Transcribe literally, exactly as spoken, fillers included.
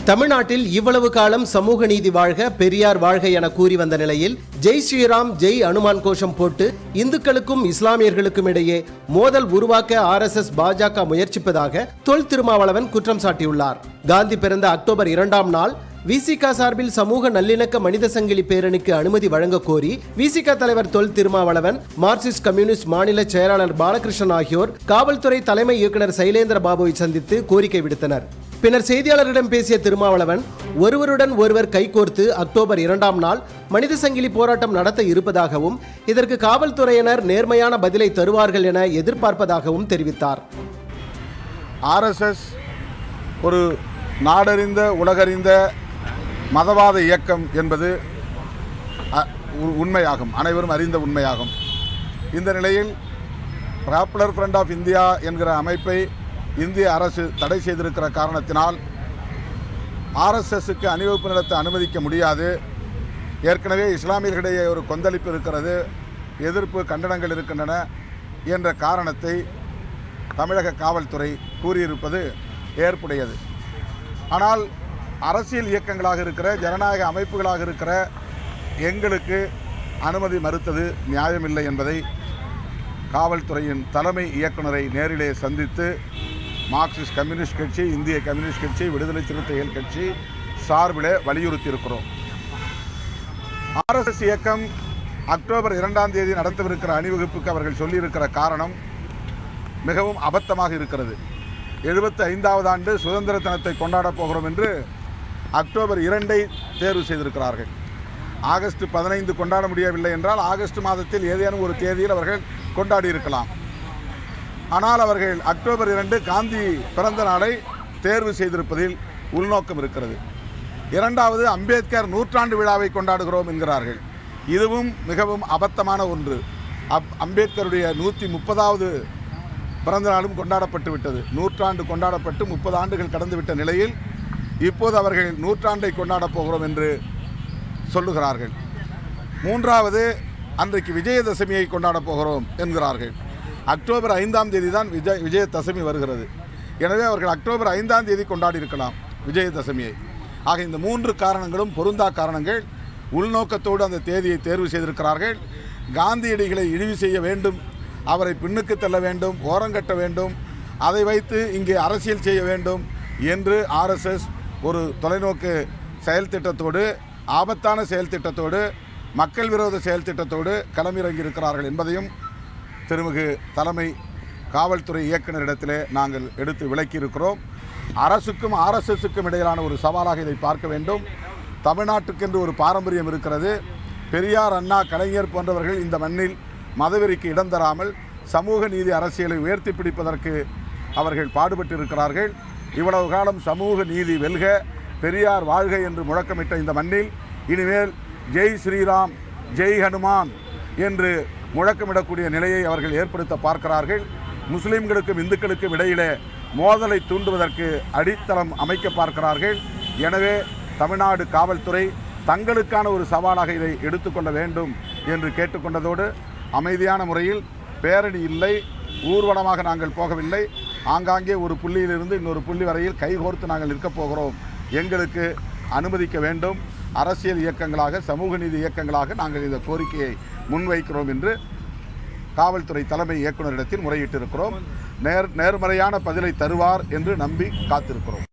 தமிழ்நாட்டில் இவ்வளவு காலம் சமூக நீதி வாழ்க பெரியார் வாழ்க என கூறி வந்த நிலையில் ஜெய் ஸ்ரீராம் ஜெய் அனுமான் கோஷம் போட்டு இந்துக்களுக்கும் இஸ்லாமியர்களுக்கும் இடையே மோதல் உருவாக்க ஆர் எஸ் எஸ் பாஜக முயற்சிப்பதாக தொல் திருமாவளவன் குற்றம் சாட்டியுள்ளார். காந்தி பிறந்த அக்டோபர் இரண்டாம் நாள் V C K சார்பில் சமூக நல்லிணக்க மனித சங்கிலி பேரணிக்கு அனுமதி வழங்க கோரி V C K தலைவர் தொல் திருமாவளவன், மார்க்சிஸ்ட் கம்யூனிஸ்ட் மாநில செயலாளர் பாலகிருஷ்ணன் ஆகியோர் காவல்துறை தலைமை இயக்குநர் சைலேந்திர பாபுவை சந்தித்து கோரிக்கை விடுத்தனர். பின்னர் செய்தியாளர்களிடம் பேசிய திருமாவளவன், ஒருவருடன் ஒருவர் கைகோர்த்து அக்டோபர் இரண்டாம் நாள் மனித சங்கிலி போராட்டம் நடத்த இருப்பதாகவும் இதற்கு காவல்துறையினர் நேர்மையான பதிலை தருவார்கள் என எதிர்பார்ப்பதாகவும் தெரிவித்தார். ஆர் எஸ் எஸ் ஒரு நாடறிந்த உலகறிந்த மதவாத இயக்கம் என்பது உண்மையாகும், அனைவரும் அறிந்த உண்மையாகும். இந்த நிலையில் பாப்புலர் ஃப்ரண்ட் ஆஃப் இந்தியா என்கிற அமைப்பை இந்திய அரசு தடை செய்திருக்கிற காரணத்தினால் ஆர் எஸ் எஸ்க்கு அணிவகுப்பு நடத்த அனுமதிக்க முடியாது. ஏற்கனவே இஸ்லாமியர்களிடையே ஒரு கொந்தளிப்பு இருக்கிறது, எதிர்ப்பு கண்டனங்கள் இருக்கின்றன என்ற காரணத்தை தமிழக காவல்துறை கூறியிருப்பது ஏற்புடையது. ஆனால் அரசியல் இயக்கங்களாக இருக்கிற ஜனநாயக அமைப்புகளாக இருக்கிற எங்களுக்கு அனுமதி மறுத்தது நியாயமில்லை என்பதை காவல்துறையின் தலைமை இயக்குநரை நேரிலே சந்தித்து மார்க்சிஸ்ட் கம்யூனிஸ்ட் கட்சி, இந்திய கம்யூனிஸ்ட் கட்சி, விடுதலை சிறுத்தைகள் கட்சி சார்பிலே வலியுறுத்தியிருக்கிறோம். ஆர் எஸ் எஸ் இயக்கம் அக்டோபர் இரண்டாம் தேதி நடத்தவிருக்கிற அணிவகுப்புக்கு அவர்கள் சொல்லியிருக்கிற காரணம் மிகவும் அபத்தமாக இருக்கிறது. எழுபத்தி ஐந்தாவது ஆண்டு சுதந்திர தினத்தை கொண்டாடப் போகிறோம் என்று அக்டோபர் இரண்டை தேர்வு செய்திருக்கிறார்கள். ஆகஸ்ட் பதினைந்து கொண்டாட முடியவில்லை என்றால் ஆகஸ்ட் மாதத்தில் ஏதேனும் ஒரு தேதியில் அவர்கள் கொண்டாடி இருக்கலாம். ஆனால் அவர்கள் அக்டோபர் இரண்டு காந்தி பிறந்த நாளை தேர்வு செய்திருப்பதில் உள்நோக்கம் இருக்கிறது. இரண்டாவது, அம்பேத்கர் நூற்றாண்டு விழாவை கொண்டாடுகிறோம் என்கிறார்கள். இதுவும் மிகவும் அபத்தமான ஒன்று. அப் அம்பேத்கருடைய நூற்றி முப்பதாவது பிறந்த நாளும் கொண்டாடப்பட்டு விட்டது. நூற்றாண்டு கொண்டாடப்பட்டு முப்பது ஆண்டுகள் கடந்துவிட்ட நிலையில் இப்போது அவர்கள் நூற்றாண்டை கொண்டாடப் போகிறோம் என்று சொல்லுகிறார்கள். மூன்றாவது, அன்றைக்கு விஜயதசமியை கொண்டாடப் போகிறோம் என்கிறார்கள். அக்டோபர் ஐந்தாம் தேதி தான் விஜய் விஜயதசமி வருகிறது. எனவே அவர்கள் அக்டோபர் ஐந்தாம் தேதி கொண்டாடி இருக்கலாம் விஜயதசமியை. ஆக இந்த மூன்று காரணங்களும் பொருந்தா காரணங்கள். உள்நோக்கத்தோடு அந்த தேதியை தேர்வு செய்திருக்கிறார்கள். காந்தியடிகளை இழிவு செய்ய வேண்டும், அவரை பின்னுக்கு தள்ள வேண்டும், ஓரங்கட்ட வேண்டும், அதை வைத்து இங்கே அரசியல் செய்ய வேண்டும் என்று ஆர் எஸ் எஸ் ஒரு தொலைநோக்கு செயல் திட்டத்தோடு, ஆபத்தான செயல் திட்டத்தோடு, மக்கள் விரோத செயல் திட்டத்தோடு களமிறங்கி இருக்கிறார்கள் என்பதையும் திருமிகு தலைமை காவல்துறை இயக்குநரிடத்திலே நாங்கள் எடுத்து விளக்கியிருக்கிறோம். அரசுக்கும் ஆர் எஸ் எஸ்க்கும் இடையிலான ஒரு சவாலாக இதை பார்க்க வேண்டும். தமிழ்நாட்டுக்கென்று ஒரு பாரம்பரியம் இருக்கிறது. பெரியார், அண்ணா, கலைஞர் போன்றவர்கள் இந்த மண்ணில் மதவெறிக்கு இடம் தராமல் சமூக நீதி அரசியலை உயர்த்தி பிடிப்பதற்கு அவர்கள் பாடுபட்டு இருக்கிறார்கள். இவ்வளவு காலம் சமூக நீதி வெல்க, பெரியார் வாழ்க என்று முழக்கமிட்ட இந்த மண்ணில் இனிமேல் ஜெய் ஸ்ரீராம் ஜெய் ஹனுமான் என்று முழக்கமிடக்கூடிய நிலையை அவர்கள் ஏற்படுத்த பார்க்கிறார்கள். முஸ்லிம்களுக்கும் இந்துக்களுக்கும் இடையிலே மோதலை தூண்டுவதற்கு அடித்தளம் அமைக்க பார்க்கிறார்கள். எனவே தமிழ்நாடு காவல்துறை தங்களுக்கான ஒரு சவாலாக இதை எடுத்துக்கொள்ள வேண்டும் என்று கேட்டுக்கொண்டதோடு, அமைதியான முறையில் பேரணி இல்லை, ஊர்வலமாக நாங்கள் போகவில்லை, ஆங்காங்கே ஒரு புள்ளியிலிருந்து இன்னொரு புள்ளி வரையில் கைகோர்த்து நாங்கள் நிற்கப் போகிறோம், எங்களுக்கு அனுமதிக்க வேண்டும், அரசியல் இயக்கங்களாக சமூக நீதி இயக்கங்களாக நாங்கள் இந்த கோரிக்கையை முன்வைக்கிறோம் என்று காவல்துறை தலைமை இயக்குநரிடத்தில் முறையிட்டிருக்கிறோம். நேர் நேர்மறையான பதிலை தருவார் என்று நம்பி காத்திருக்கிறோம்.